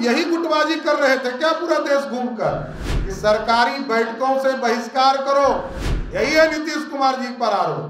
यही गुटबाजी कर रहे थे क्या पूरा देश घूमकर कि सरकारी बैठकों से बहिष्कार करो? यही है नीतीश कुमार जी पर आरोप।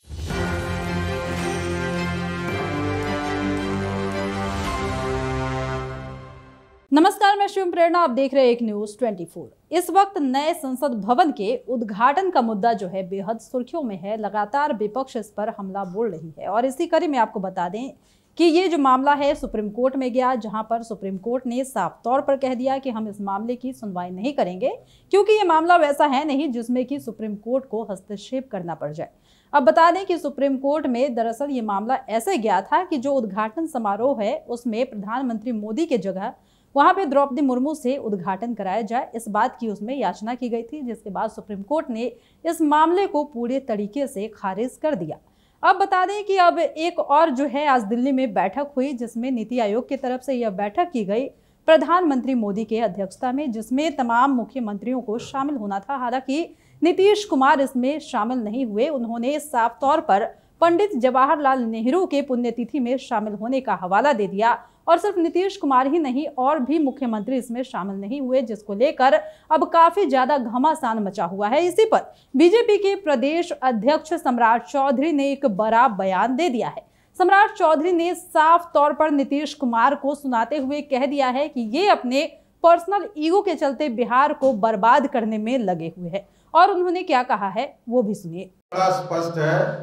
नमस्कार, मैं शिव प्रेरणा, आप देख रहे हैं एक न्यूज 24। इस वक्त नए संसद भवन के उद्घाटन का मुद्दा जो है बेहद सुर्खियों में है। लगातार विपक्ष इस पर हमला बोल रही है और इसी कड़ी में आपको बता दें कि ये जो मामला है सुप्रीम कोर्ट में गया, जहां पर सुप्रीम कोर्ट ने साफ तौर पर कह दिया कि हम इस मामले की सुनवाई नहीं करेंगे, क्योंकि ये मामला वैसा है नहीं जिसमें कि सुप्रीम कोर्ट को हस्तक्षेप करना पड़ जाए। अब बता दें कि सुप्रीम कोर्ट में दरअसल ये मामला ऐसे गया था कि जो उद्घाटन समारोह है उसमें प्रधानमंत्री मोदी के जगह वहां पे द्रौपदी मुर्मू से उद्घाटन कराया जाए, इस बात की उसमें याचना की गई थी, जिसके बाद सुप्रीम कोर्ट ने इस मामले को पूरे तरीके से खारिज कर दिया। अब बता दें कि अब एक और जो है आज दिल्ली में बैठक हुई, जिसमें नीति आयोग की तरफ से यह बैठक की गई प्रधानमंत्री मोदी के अध्यक्षता में, जिसमें तमाम मुख्यमंत्रियों को शामिल होना था। हालांकि नीतीश कुमार इसमें शामिल नहीं हुए। उन्होंने साफ तौर पर पंडित जवाहरलाल नेहरू के पुण्यतिथि में शामिल होने का हवाला दे दिया और सिर्फ नीतीश कुमार ही नहीं और भी मुख्यमंत्री इसमें शामिल नहीं हुए, जिसको लेकर अब काफी ज्यादा घमासान मचा हुआ है। इसी पर बीजेपी के प्रदेश अध्यक्ष सम्राट चौधरी ने एक बड़ा बयान दे दिया है। सम्राट चौधरी ने साफ तौर पर नीतीश कुमार को सुनाते हुए कह दिया है कि ये अपने पर्सनल ईगो के चलते बिहार को बर्बाद करने में लगे हुए हैं और उन्होंने क्या कहा है वो भी सुनिए। बड़ा स्पष्ट है,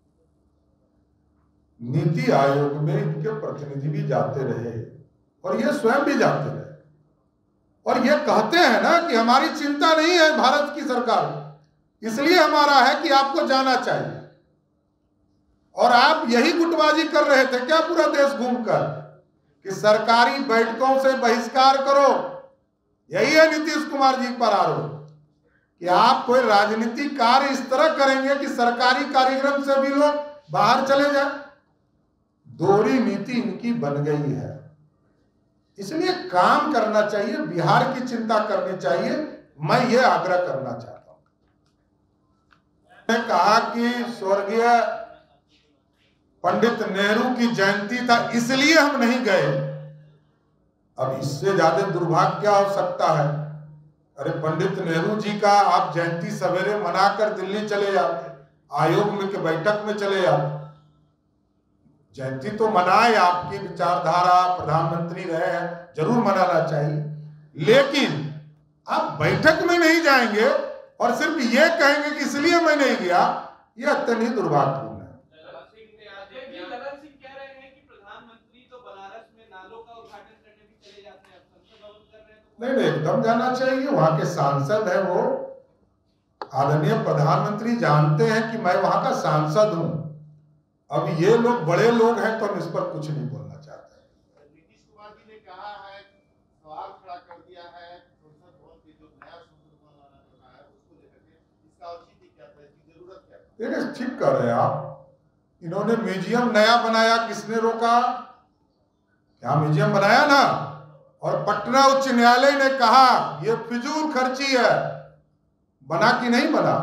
नीति आयोग में इनके प्रतिनिधि भी जाते रहे और ये स्वयं भी जाते रहे और ये कहते हैं ना कि हमारी चिंता नहीं है भारत की सरकार, इसलिए हमारा है कि आपको जाना चाहिए। और आप यही गुटबाजी कर रहे थे क्या पूरा देश घूमकर कि सरकारी बैठकों से बहिष्कार करो? यही है नीतीश कुमार जी पर आरोप कि आप कोई राजनीतिक कार्य इस तरह करेंगे कि सरकारी कार्यक्रम से भी लोग बाहर चले जाए। दोहरी नीति इनकी बन गई है, इसलिए काम करना चाहिए, बिहार की चिंता करनी चाहिए। मैं ये आग्रह करना चाहता हूं। मैंने कहा कि स्वर्गीय पंडित नेहरू की जयंती था इसलिए हम नहीं गए। अब इससे ज्यादा दुर्भाग्य क्या हो सकता है? अरे पंडित नेहरू जी का आप जयंती सवेरे मनाकर दिल्ली चले जाते, आयोग में के बैठक में चले जाते। जयंती तो मनाए, आपकी विचारधारा, प्रधानमंत्री रहे हैं, जरूर मनाना चाहिए, लेकिन आप बैठक में नहीं जाएंगे और सिर्फ ये कहेंगे कि इसलिए मैं नहीं गया, ये अत्यंत ही दुर्भाग्यपूर्ण है। ललन सिंह कह रहे हैं कि प्रधानमंत्री तो बनारस में नालों का उद्घाटन करने भी चले जाते हैं, संसद भवन कर रहे हैं। नहीं, एकदम जाना चाहिए। वहां के सांसद है वो, आदरणीय प्रधानमंत्री जानते हैं कि मैं वहां का सांसद हूं। अब ये लोग बड़े लोग हैं तो हम इस पर कुछ नहीं बोलना चाहते। नीतीश कुमार जी ने कहा है, सवाल खड़ा कर दिया है संसद भवन के जो नया संसद भवन बना है उसको लेकर के, इसका औचित्य क्या है, इसकी जरूरत क्या है? देखिए, ठीक कर रहे हैं आप। इन्होंने म्यूजियम नया बनाया, किसने रोका? यहाँ म्यूजियम बनाया ना, और पटना उच्च न्यायालय ने कहा ये फिजूल खर्ची है। बना कि नहीं बना?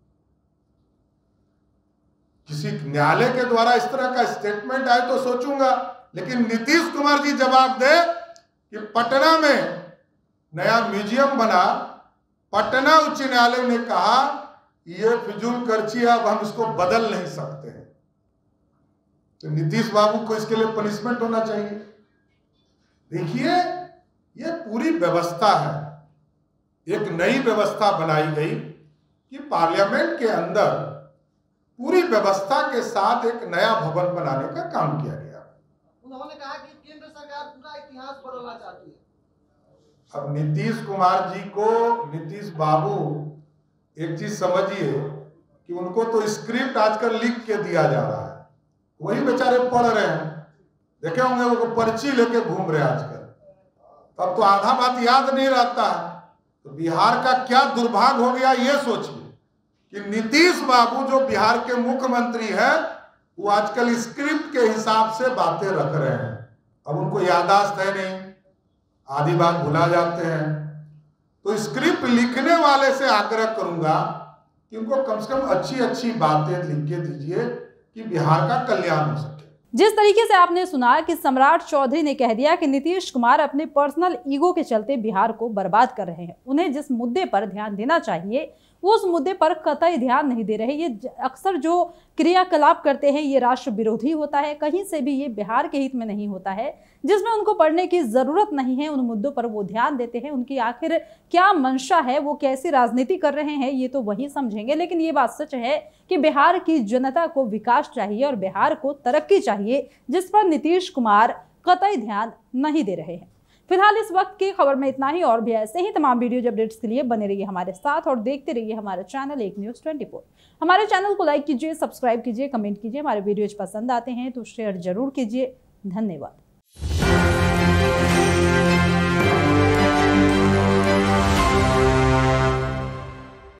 किसी न्यायालय के द्वारा इस तरह का स्टेटमेंट आए तो सोचूंगा, लेकिन नीतीश कुमार जी जवाब दे कि पटना में नया म्यूजियम बना, पटना उच्च न्यायालय ने कहा ये फिजूल खर्ची, अब हम इसको बदल नहीं सकते हैं। तो नीतीश बाबू को इसके लिए पनिशमेंट होना चाहिए। देखिए, ये पूरी व्यवस्था है, एक नई व्यवस्था बनाई गई कि पार्लियामेंट के अंदर पूरी व्यवस्था के साथ एक नया भवन बनाने का काम किया गया। उन्होंने कहा कि केंद्र सरकार पूरा इतिहास बदलना चाहती है। अब नीतीश कुमार जी को, नीतीश बाबू, एक चीज समझिए कि उनको तो स्क्रिप्ट आजकल लिख के दिया जा रहा है, वही बेचारे पढ़ रहे हैं। देखे होंगे वो पर्ची लेके घूम रहे हैं आजकल, तब तो आधा बात याद नहीं रहता है। तो बिहार का क्या दुर्भाग्य हो गया ये सोचिए कि नीतीश बाबू जो बिहार के मुख्यमंत्री हैं वो आजकल स्क्रिप्ट के हिसाब से बातें रख रहे हैं। अब उनको याददाश्त है नहीं, आधी बात भुला जाते हैं। तो स्क्रिप्ट लिखने वाले से आग्रह करूंगा कि उनको कम से कम अच्छी अच्छी बातें लिख के दीजिए कि बिहार का कल्याण हो सके। जिस तरीके से आपने सुना कि सम्राट चौधरी ने कह दिया कि नीतीश कुमार अपने पर्सनल ईगो के चलते बिहार को बर्बाद कर रहे हैं, उन्हें जिस मुद्दे पर ध्यान देना चाहिए वो उस मुद्दे पर कतई ध्यान नहीं दे रहे। ये अक्सर जो क्रियाकलाप करते हैं ये राष्ट्र विरोधी होता है, कहीं से भी ये बिहार के हित में नहीं होता है, जिसमें उनको पढ़ने की जरूरत नहीं है। उन मुद्दों पर वो ध्यान देते हैं, उनकी आखिर क्या मंशा है, वो कैसी राजनीति कर रहे हैं ये तो वही समझेंगे। लेकिन ये बात सच है कि बिहार की जनता को विकास चाहिए और बिहार को तरक्की चाहिए, जिस पर नीतीश कुमार कतई ध्यान नहीं दे रहे हैं। फिलहाल इस वक्त की खबर में इतना ही। और भी ऐसे ही तमाम वीडियो अपडेट्स के लिए बने रहिए हमारे साथ और देखते रहिए हमारा चैनल एक न्यूज़ 24। हमारे चैनल को लाइक कीजिए, सब्सक्राइब कीजिए, कमेंट कीजिए। हमारे वीडियोज पसंद आते हैं तो शेयर जरूर कीजिए। धन्यवाद।